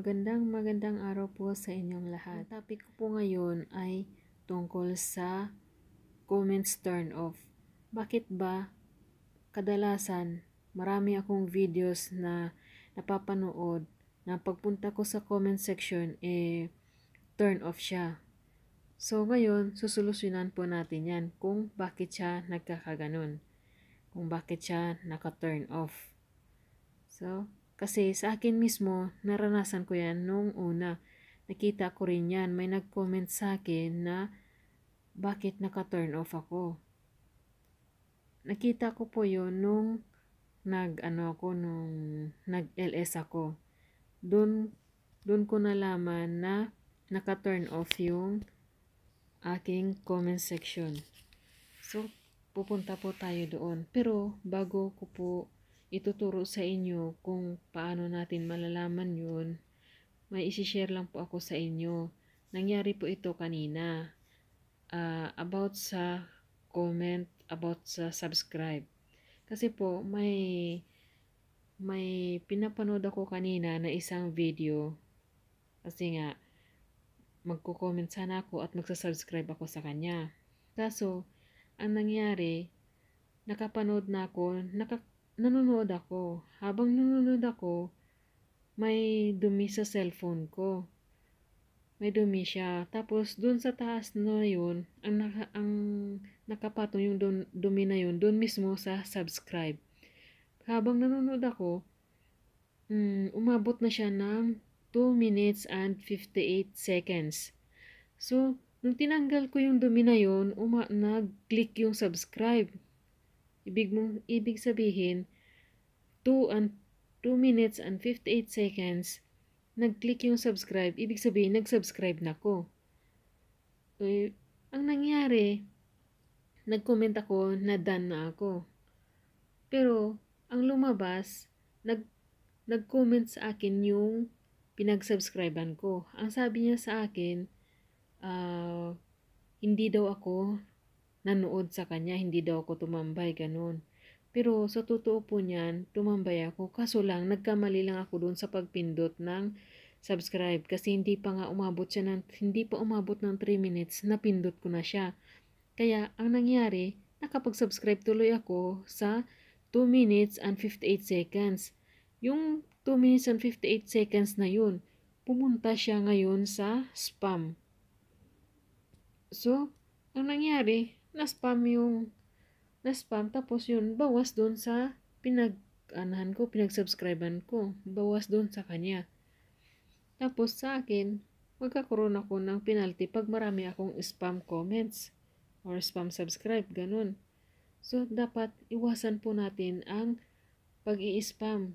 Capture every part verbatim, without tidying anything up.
Magandang magandang araw po sa inyong lahat. Ang topic ko po ngayon ay tungkol sa comments turn off. Bakit ba kadalasan marami akong videos na napapanood na pagpunta ko sa comment section eh turn off siya. So ngayon susolusyonan po natin yan kung bakit siya nagkakaganon. Kung bakit siya naka-turn off. So kasi sa akin mismo, naranasan ko yan nung una. Nakita ko rin yan. May nag-comment sa akin na bakit naka-turn off ako. Nakita ko po yun nung nag-ano ako, nung nag-L S ako. Doon, doon ko nalaman na naka-turn off yung aking comment section. So, pupunta po tayo doon. Pero, bago ko po ituturo sa inyo kung paano natin malalaman yun, may isi-share lang po ako sa inyo. Nangyari po ito kanina. Uh, about sa comment, about sa subscribe. Kasi po, may may pinapanood ako kanina na isang video. Kasi nga, magko-comment sana ako at magsa-subscribe ako sa kanya. Kaso, ang nangyari, nakapanood na ako, naka, nanonood ako. Habang nanonood ako, may dumi sa cellphone ko. May dumi siya. Tapos, dun sa taas na yun, ang, naka, ang nakapatong yung dun, dumi na yun, dun mismo sa subscribe. Habang nanonood ako, um, umabot na siya ng two minutes and fifty-eight seconds. So, nung tinanggal ko yung dumi na yun, uma, nag-click yung subscribe. Ibig, mong, ibig sabihin, two minutes and fifty-eight seconds, nag-click yung subscribe, ibig sabihin, nag-subscribe na ko. Eh, ang nangyari, nag-comment ako na done na ako. Pero, ang lumabas, nag, nag-comment sa akin yung pinag-subscribean ko. Ang sabi niya sa akin, uh, hindi daw ako nanood sa kanya, hindi daw ako tumambay, ganun. Pero sa totoo po niyan, tumambay ako. Kaso lang, nagkamali lang ako doon sa pagpindot ng subscribe. Kasi hindi pa nga umabot siya ng, hindi pa umabot ng three minutes, napindot ko na siya. Kaya, ang nangyari, nakapag-subscribe tuloy ako sa two minutes and fifty-eight seconds. Yung two minutes and fifty-eight seconds na yun, pumunta siya ngayon sa spam. So, ang nangyari, na-spam yung na-spam, tapos yun, bawas doon sa pinag-anahan ko, pinag-subscribean ko. Bawas doon sa kanya. Tapos sa akin, magkakaroon ako ng penalty pag marami akong spam comments or spam subscribe, ganun. So, dapat iwasan po natin ang pag-i-spam.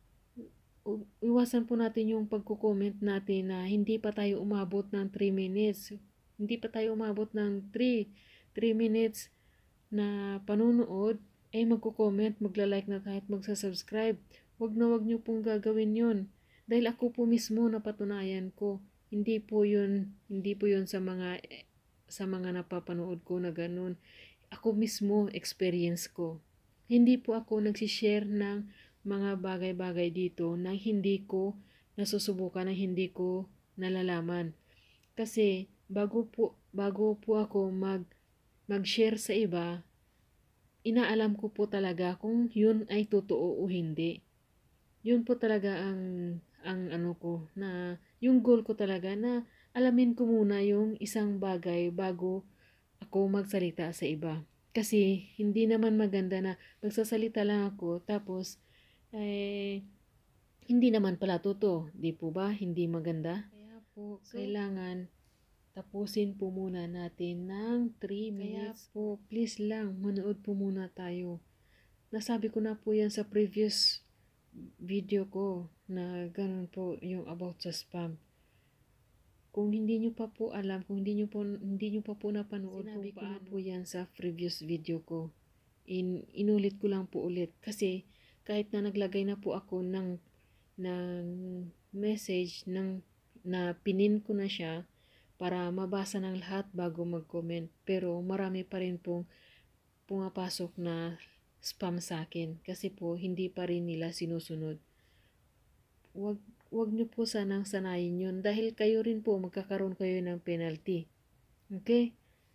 Iwasan po natin yung pagko-comment natin na hindi pa tayo umabot ng three minutes. Hindi pa tayo umabot ng three minutes na panunood, ay magko-comment, magla-like na kahit magsa-subscribe. Wag na wag nyo pong gagawin yun. Dahil ako po mismo napatunayan ko. Hindi po yun, hindi po yun sa mga, sa mga napapanood ko na ganun. Ako mismo, experience ko. Hindi po ako nagsishare ng mga bagay-bagay dito na hindi ko nasusubukan, na hindi ko nalalaman. Kasi, bago po, bago po ako mag mag-share sa iba, inaalam ko po talaga kung yun ay totoo o hindi. Yun po talaga ang, ang ano ko, na yung goal ko talaga na alamin ko muna yung isang bagay bago ako magsalita sa iba. Kasi hindi naman maganda na magsasalita lang ako tapos eh, hindi naman pala totoo. Di po ba? Hindi maganda. Kaya po, so, kailangan tapusin po muna natin ng three minutes. Kaya po, please lang, manood po muna tayo. Nasabi ko na po yan sa previous video ko na ganun po yung about sa spam. Kung hindi nyo pa po alam, kung hindi nyo, po, hindi nyo pa po napanood, sinabi ko na po yan sa previous video ko. In, inulit ko lang po ulit. Kasi kahit na naglagay na po ako ng, ng message ng, na pinin ko na siya, para mabasa ng lahat bago mag-comment. Pero marami pa rin pong pumapasok na spam sa akin kasi po hindi pa rin nila sinusunod. Wag, wag nyo po sanang sanayin yun dahil kayo rin po magkakaroon kayo ng penalty. Okay?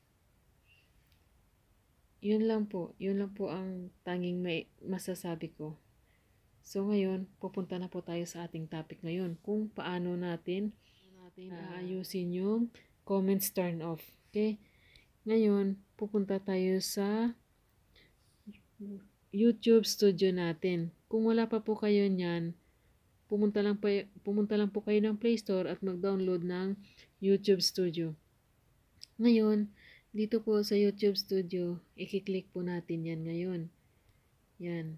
Yun lang po. Yun lang po ang tanging may masasabi ko. So ngayon, pupunta na po tayo sa ating topic ngayon. Kung paano natin natin aayusin yung comments turn off. Okay? Ngayon, pupunta tayo sa YouTube Studio natin. Kung wala pa po kayo niyan, pumunta lang, pa, pumunta lang po kayo ng Play Store at mag-download ng YouTube Studio. Ngayon, dito po sa YouTube Studio, i-click po natin yan ngayon. Yan.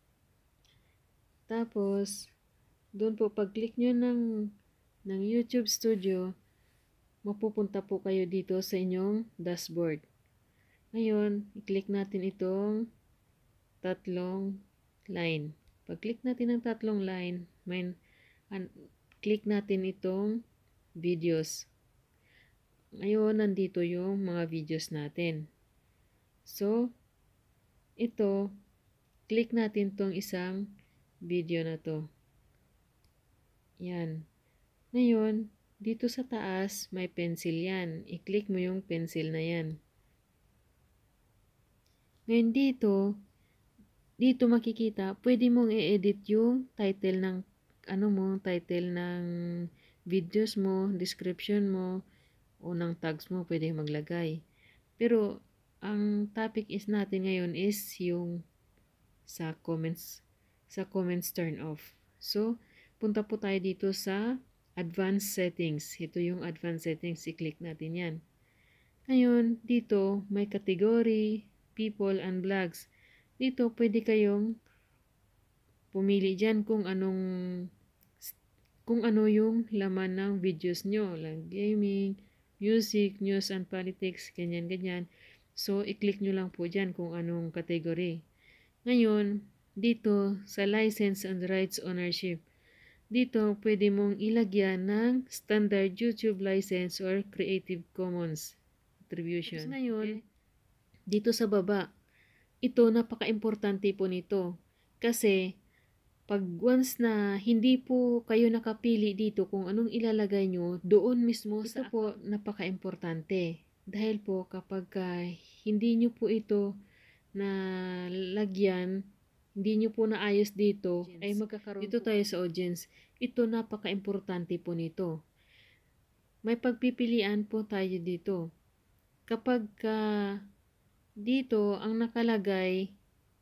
Tapos, doon po, pag-click nyo ng, ng YouTube Studio, mapupunta po kayo dito sa inyong dashboard. Ngayon, i-click natin itong tatlong line. Pag-click natin ng tatlong line, may, an, click natin itong videos. Ngayon, nandito yung mga videos natin. So, ito, click natin tong isang video na to. Yan. Ngayon, dito sa taas, may pencil yan. I-click mo yung pencil na yan. Ngayon dito, dito makikita, pwede mong i-edit yung title ng, ano mo, title ng videos mo, description mo, o ng tags mo, pwede maglagay. Pero, ang topic is natin ngayon is yung sa comments, sa comments turn off. So, punta po tayo dito sa advanced settings. Ito yung advanced settings. I-click natin yan. Ngayon, dito may category, people and blogs. Dito, pwede kayong pumili dyan kung anong kung ano yung laman ng videos nyo. Like gaming, music, news and politics, ganyan-ganyan. So, i-click nyo lang po dyan kung anong category. Ngayon, dito sa license and rights ownership, dito pwede mong ilagyan ng standard YouTube license or Creative Commons attribution. Tapos ngayon, okay, dito sa baba, ito napaka-importante po nito. Kasi, pag once na hindi po kayo nakapili dito kung anong ilalagay nyo, doon mismo ito sa po napaka-importante. Dahil po kapag uh, hindi nyo po ito na lagyan, hindi nyo po naayos dito, audience, ay magkakaroon dito tayo sa audience. Ito napaka-importante po nito. May pagpipilian po tayo dito. Kapag uh, dito ang nakalagay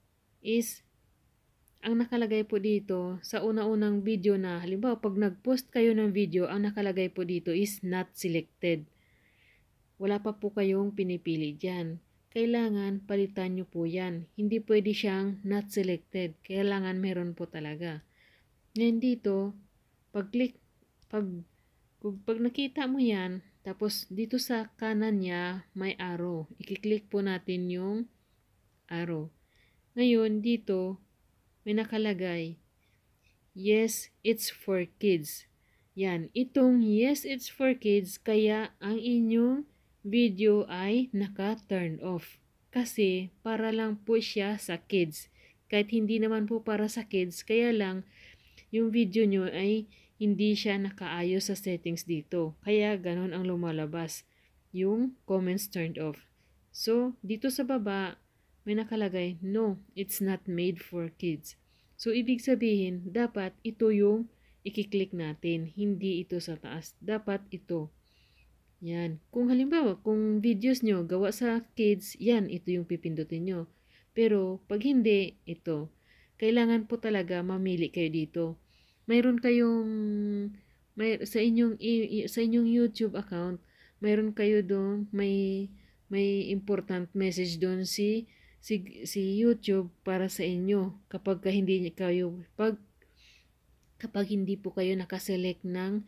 is ang nakalagay po dito sa una-unang video na, halimbawa pag nag-post kayo ng video, ang nakalagay po dito is not selected. Wala pa po kayong pinipili dyan. Kailangan palitan nyo po yan. Hindi pwede siyang not selected. Kailangan meron po talaga. Ngayon dito, pag click, pag, pag nakita mo yan, tapos dito sa kanan niya may arrow. I-click po natin yung arrow. Ngayon dito, may nakalagay, yes, it's for kids. Yan, itong yes, it's for kids, kaya ang inyong video ay naka-turn off. Kasi para lang po siya sa kids. Kahit hindi naman po para sa kids, kaya lang yung video nyo ay hindi siya nakaayos sa settings dito. Kaya ganon ang lumalabas, yung comments turned off. So, dito sa baba, may nakalagay, no, it's not made for kids. So, ibig sabihin, dapat ito yung i-click natin, hindi ito sa taas. Dapat ito. Yan. Kung halimbawa, kung videos nyo gawa sa kids, yan, ito yung pipindutin nyo. Pero, pag hindi, ito. Kailangan po talaga mamili kayo dito. Mayroon kayong, may, sa inyong, sa inyong YouTube account, mayroon kayo doon, may, may important message doon si, si, si YouTube para sa inyo. Kapag ka hindi kayo, pag, kapag hindi po kayo nakaselect ng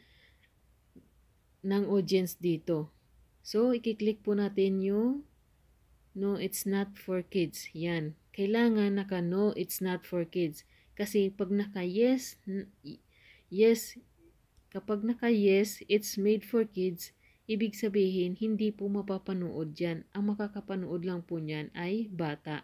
ng audience dito. So, i-click po natin yung no, it's not for kids. Yan. Kailangan naka no, it's not for kids. Kasi pag naka yes, yes, kapag naka yes, it's made for kids, ibig sabihin, hindi po mapapanood yan. Ang makakapanood lang po niyan ay bata.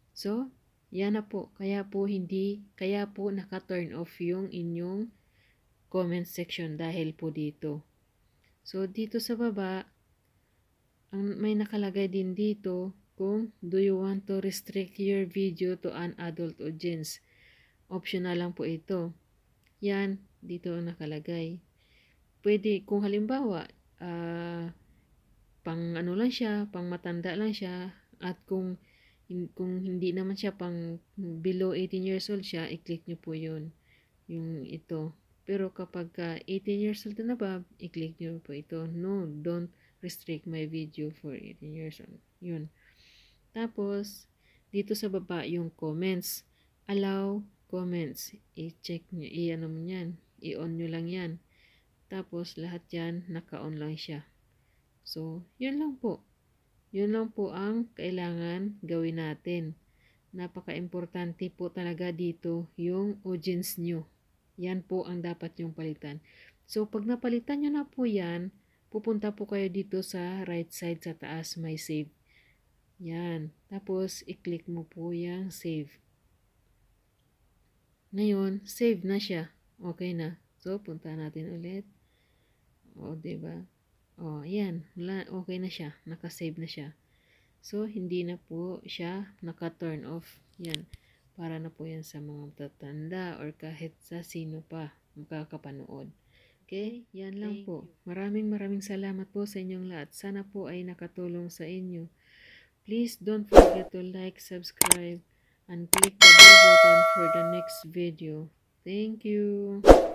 So, yan na po. Kaya po hindi, kaya po naka-turn off yung inyong comment section dahil po dito. So, dito sa baba, ang may nakalagay din dito kung do you want to restrict your video to an adult audience. Optional lang po ito. Yan, dito nakalagay. Pwede, kung halimbawa, uh, pang ano lang siya, pang matanda lang siya, at kung kung hindi naman siya pang below eighteen years old siya, i-click nyo po yun, yung ito. Pero kapag uh, eighteen years old na ba, i-click nyo po ito. No, don't restrict my video for eighteen years old. Yun. Tapos, dito sa baba yung comments. Allow comments. I-check nyo, i-ano mo yan, i-on nyo lang yan. Tapos, lahat yan, naka-on lang siya. So, yun lang po. Yun lang po ang kailangan gawin natin. Napaka-importante po talaga dito yung audience nyo. Yan po ang dapat yung palitan. So, pag napalitan nyo na po yan, pupunta po kayo dito sa right side sa taas, may save. Yan. Tapos, i-click mo po yung save. Ngayon, save na siya. Okay na. So, punta natin ulit. O, diba? O, yan. Okay na siya. Naka-save na siya. So, hindi na po siya naka-turn off. Yan. Para na po yan sa mga matatanda or kahit sa sino pa makakapanood. Okay? Yan lang po. Maraming maraming salamat po sa inyong lahat. Sana po ay nakatulong sa inyo. Please don't forget to like, subscribe, and click the bell button for the next video. Thank you.